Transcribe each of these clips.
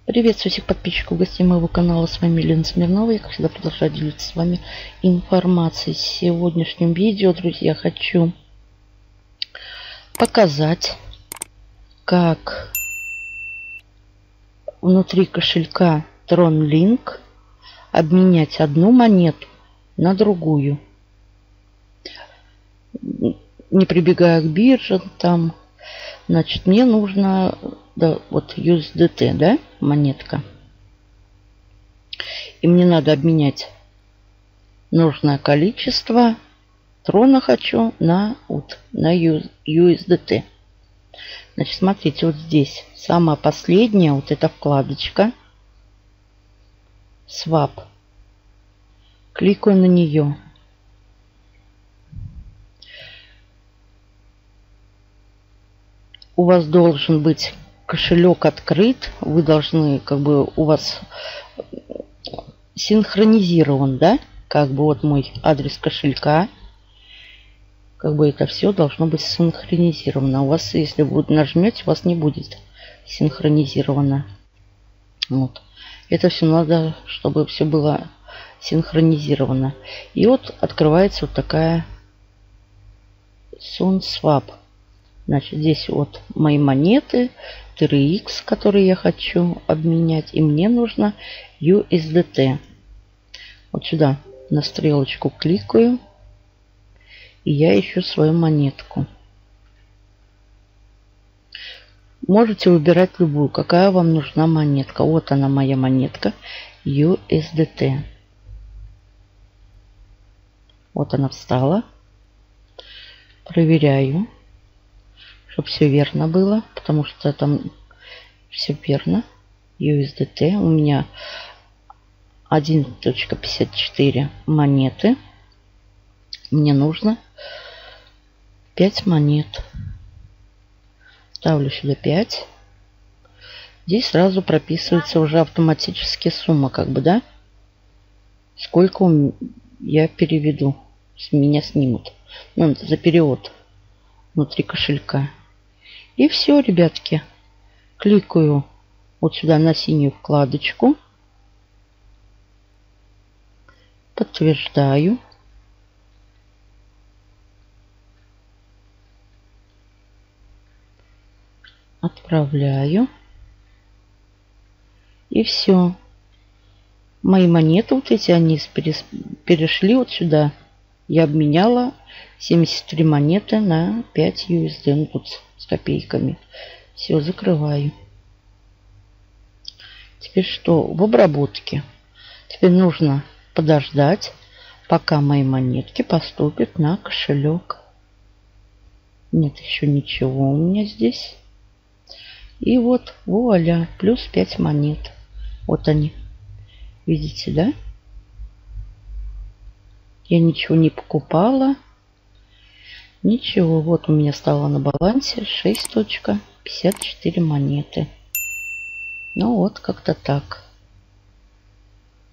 Приветствую всех подписчиков, гостей моего канала. С вами Лена Смирнова. Я, как всегда, продолжаю делиться с вами информацией. В сегодняшнем видео, друзья, хочу показать, как внутри кошелька TronLink обменять одну монету на другую, не прибегая к бирже. Там, значит, мне нужно, да, вот USDT, да, монетка. И мне надо обменять нужное количество трона хочу на USDT. Значит, смотрите, вот здесь самая последняя вот эта вкладочка Swap. Кликаю на нее. У вас должен быть кошелек открыт. Вы должны, как бы, у вас синхронизирован, да? Как бы вот мой адрес кошелька. Как бы это все должно быть синхронизировано. У вас, если вы нажмете, у вас не будет синхронизировано. Вот. Это все надо, чтобы все было синхронизировано. И вот открывается вот такая SunSwap. Значит, здесь вот мои монеты, TRX, которые я хочу обменять. И мне нужно USDT. Вот сюда на стрелочку кликаю. И я ищу свою монетку. Можете выбирать любую, какая вам нужна монетка. Вот она, моя монетка USDT. Вот она встала. Проверяю, чтобы все верно было, потому что там все верно. USDT. У меня 1.54 монеты. Мне нужно 5 монет. Ставлю сюда 5. Здесь сразу прописывается уже автоматически сумма, как бы, да? Сколько я переведу. С меня снимут. Ну, это за перевод внутри кошелька. И все, ребятки. Кликаю вот сюда на синюю вкладочку. Подтверждаю. Отправляю. И все. Мои монеты вот эти, они перешли вот сюда. Я обменяла 73 монеты на 5 USD. Ну, тут с копейками. Все, закрываю. Теперь что? В обработке. Теперь нужно подождать, пока мои монетки поступят на кошелек. Нет еще ничего у меня здесь. И вот, вуаля, плюс 5 монет. Вот они. Видите, да? Я ничего не покупала. Ничего. Вот у меня стало на балансе 6.54 монеты. Ну вот, как-то так.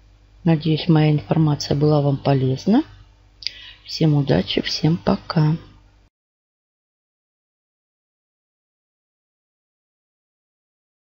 Надеюсь, моя информация была вам полезна. Всем удачи, всем пока.